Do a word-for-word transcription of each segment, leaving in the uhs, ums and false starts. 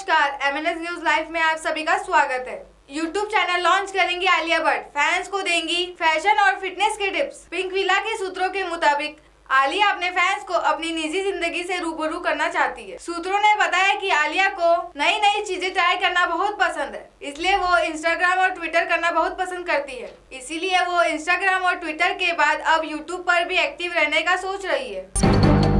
नमस्कार, M N S news live में आप सभी का स्वागत है। यूट्यूब चैनल लॉन्च करेंगी आलिया भट्ट, फैंस को देंगी फैशन और फिटनेस के टिप्स। पिंक विला के सूत्रों के मुताबिक आलिया अपने फैंस को अपनी निजी जिंदगी से रूबरू करना चाहती है। सूत्रों ने बताया कि आलिया को नई नई चीजें ट्राई करना बहुत पसंद है, इसलिए वो इंस्टाग्राम और ट्विटर करना बहुत पसंद करती है। इसीलिए वो इंस्टाग्राम और ट्विटर के बाद अब यूट्यूब पर भी एक्टिव रहने का सोच रही है।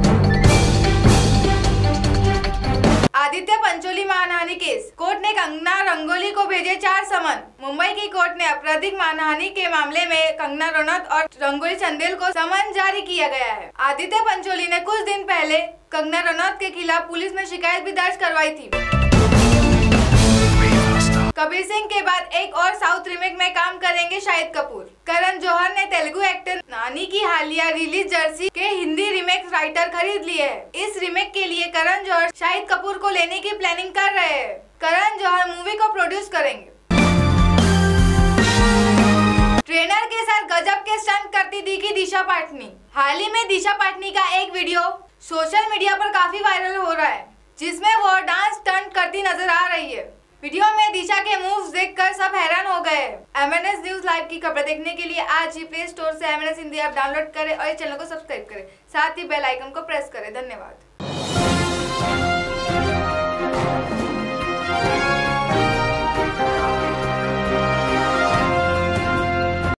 आदित्य पंचोली मानहानि केस, कोर्ट ने कंगना रंगोली को भेजे चार समन। मुंबई की कोर्ट ने आपराधिक मानहानि के मामले में कंगना रनौत और रंगोली चंदेल को समन जारी किया गया है। आदित्य पंचोली ने कुछ दिन पहले कंगना रनौत के खिलाफ पुलिस में शिकायत भी दर्ज करवाई थी। कबीर सिंह के बाद एक और साउथ रीमेक में काम करेंगे शाहिद कपूर। करण जौहर ने तेलुगु एक्टर नानी की हालिया रिलीज जर्सी के हिंदी रीमेक राइटर खरीद लिए हैं। इस रीमेक के लिए करण जौहर शाहिद कपूर को लेने की प्लानिंग कर रहे हैं। करण जौहर मूवी को प्रोड्यूस करेंगे। ट्रेनर के साथ गजब के स्टंट करती दिखी दिशा पाटनी। हाल ही में दिशा पाटनी का एक वीडियो सोशल मीडिया पर काफी वायरल हो रहा है, जिसमें वो डांस स्टंट करती नजर आ रही है। वीडियो में दिशा के मूव्स देखकर सब हैरान हो गए। M N S news live की खबर देखने के लिए आज ही प्ले स्टोर से M N S Hindi app download करें और इस चैनल को सब्सक्राइब करें। साथ ही बेल आइकन को प्रेस करें। धन्यवाद।